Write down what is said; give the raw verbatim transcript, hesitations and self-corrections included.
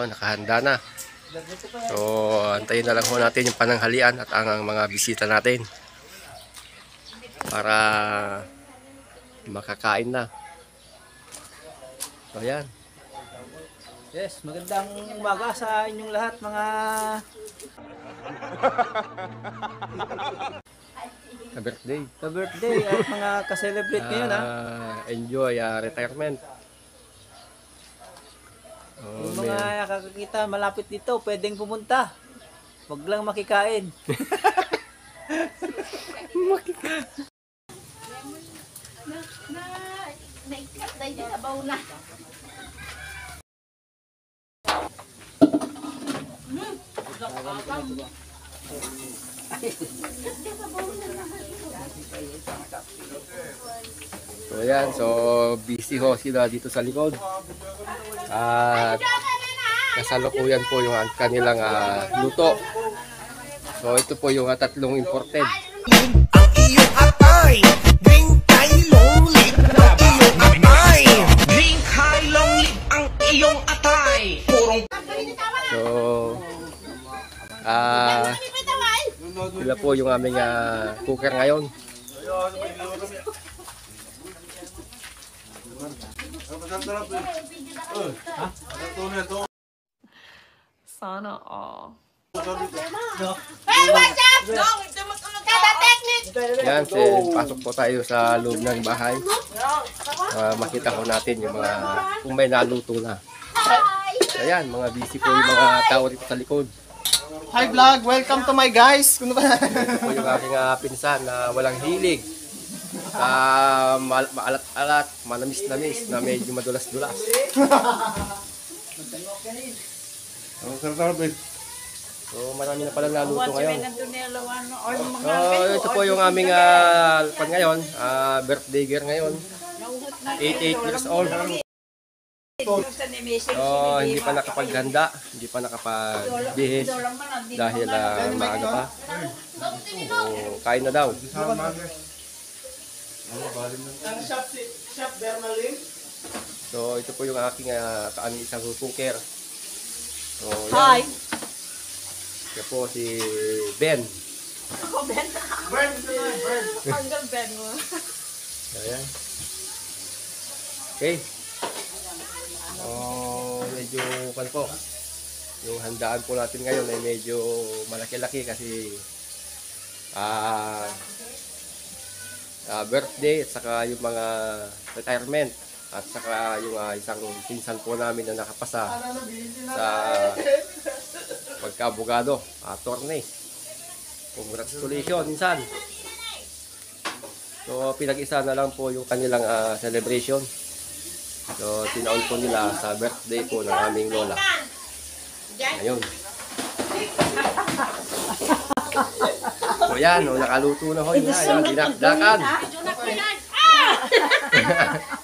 no, nakahanda na. So, antayin na lang ho natin yung pananghalian at ang mga bisita natin para makakain na. So, ayan. Yes, magandang umaga sa inyong lahat mga ka-birthday. ka-birthday at mga ka-celebrate ngayon ha. Uh, enjoy uh, retirement. Oh, yung mga man. Nakakakita malapit dito, pwedeng pumunta. Huwag lang makikain. Makikain. Na, na, naikat na yun, abaw na. So ayan, so busy ho sila dito sa likod. At kasalukuyan po yung kanilang uh, luto. So ito po yung uh, tatlong imported. Ang iyong atay, drink high long lip ang iyong atay. Drink high long lip ang iyong atay. Purong So ah uh, sila po yung aming uh, cooker ngayon. Sana all. Hey, what's up? Yan, so, pasok po tayo sa loob ng bahay. Uh, makita ko natin yung mga kung may naluto na. Ayan, mga busy po yung mga tao dito sa likod. Hi vlog, welcome to my guys. Kuno ba? Ito po yung aking uh, pinsan na walang hilig. Sa ma maalat-alat, manamis-namis na medyo madulas-dulas. So marami na pala naluto ngayon. So ito po yung aming uh, pan ngayon, uh, birthday girl ngayon. eighty-eight years old. So hindi pa nakapaghanda, hindi pa nakapagbihis dahil uh, maaga pa. So kain na daw. So ito po yung aking uh, kaaming isang cooker. So, Hi! Yan po si Ben. Ako, Ben. Ben, Ben. Hanggang Ben mo. Ayan. Okay. Oh, medyo kan po. Yung handaan po natin ngayon ay medyo malaki-laki kasi ah uh, uh, birthday at saka yung mga retirement at saka yung uh, isang pinsan po namin na nakapasa sa pagka-abogado, attorney. Congratulations minsan. So pinag-isa na lang po yung kanilang uh, celebration. So tinaon po nila sa birthday po ng aming lola. Ayun. So yan, oh, nakaluto na ho yun. Ayun, dinakdakan.